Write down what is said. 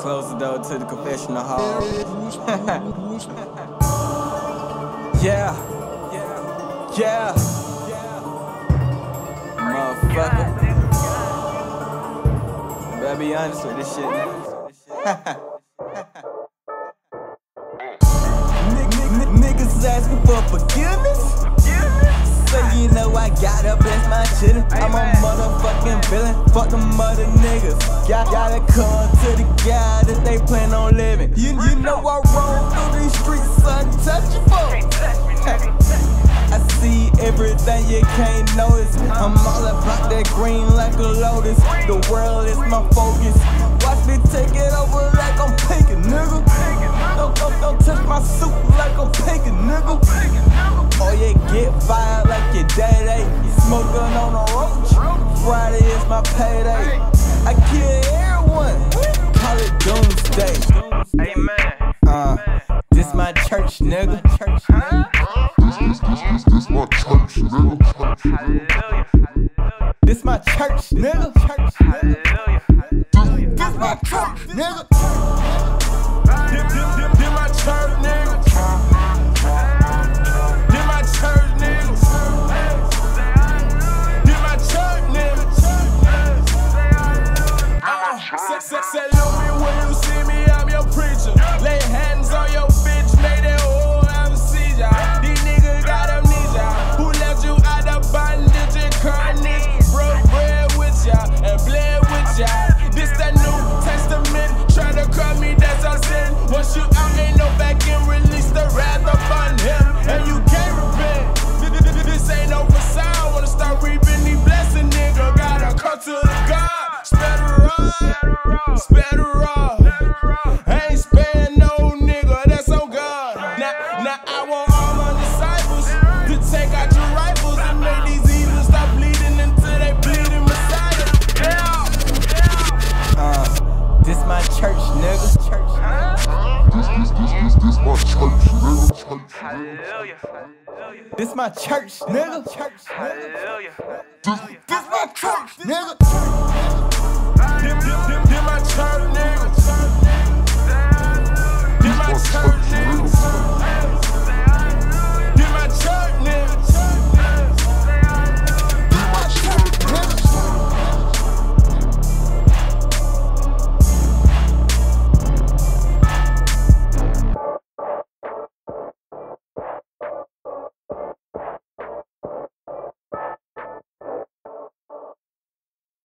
Close the door to the confessional hall. Yeah. Motherfucker. Better be honest with this shit. Niggas asking for forgiveness. So you know I gotta bless my chillin'. I'm a motherfucking villain. Fuck them other niggas. Gotta come to the guy that they plan on living. You know I roll through these streets untouchable. I see everything you can't notice. I'm all about that green like a lotus. The world is my focus. Watch me take it over like I'm pinking, nigga. Don't touch my suit like I'm pinking, nigga. Oh yeah, get fired like your daddy. Smoking on a roach. Friday is my payday. I kill everyone. Call it doomsday. Amen. This my church, nigga. This my church, nigga. Hallelujah. This my church, nigga. Hallelujah. This my church, nigga. This my church, nigga. This my church, nigga. This my church, nigga. Salute me when you see me, I'm your preacher. Lay hands on your bitch, make that whole anesthesia. These niggas got amnesia. Who left you out of bondage and carnage? Broke bread with ya and bled with ya. This that New Testament, try to call me, that's a sin. Once you out, ain't no back and release the wrath upon him. And you can't repent. This ain't no facade. Wanna start reaping these blessings, nigga. Gotta come to the God. Spare the rod, spare the rod. I ain't sparing no nigga, that's on God. Now I want all my disciples to take out your rifles and make these evils stop bleeding until they bleeding Messiah. This my church, nigga. This my church, nigga. Hallelujah. This my church, nigga. Hallelujah. This my church, nigga. This my church, nigga. This my church, nigga.